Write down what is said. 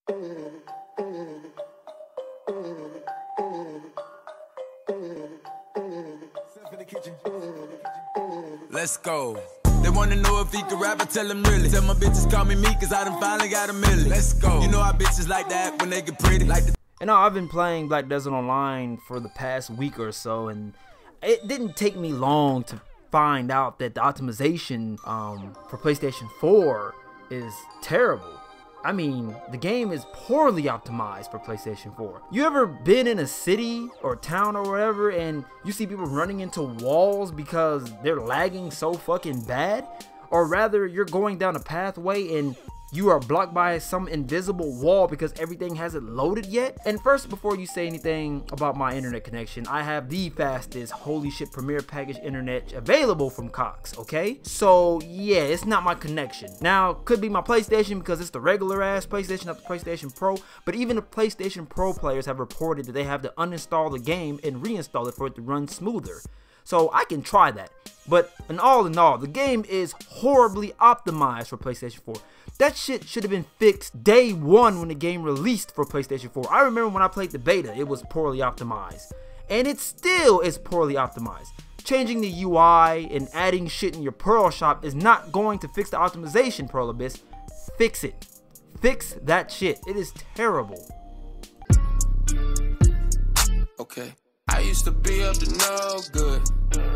Let's go. They wanna know if he can rap, I tell them really. Tell my bitches call me cause I done finally got a million. Let's go. You know how bitches like that when they get pretty. Like the And I've been playing Black Desert Online for the past week or so, and it didn't take me long to find out that the optimization for PlayStation 4 is terrible. I mean, the game is poorly optimized for PlayStation 4. You ever been in a city or town or whatever and you see people running into walls because they're lagging so fucking bad? Or rather, you're going down a pathway and you are blocked by some invisible wall because everything hasn't loaded yet? And first, before you say anything about my internet connection, I have the fastest holy shit premier package internet available from Cox, okay? So yeah, it's not my connection. Now, could be my PlayStation because it's the regular ass PlayStation, not the PlayStation Pro, but even the PlayStation Pro players have reported that they have to uninstall the game and reinstall it for it to run smoother. So I can try that. But in all, the game is horribly optimized for PlayStation 4. That shit should have been fixed day one when the game released for PlayStation 4. I remember when I played the beta, it was poorly optimized. And it still is poorly optimized. Changing the UI and adding shit in your Pearl shop is not going to fix the optimization, Pearl Abyss. Fix it. Fix that shit. It is terrible. okay. I used to be up to no good.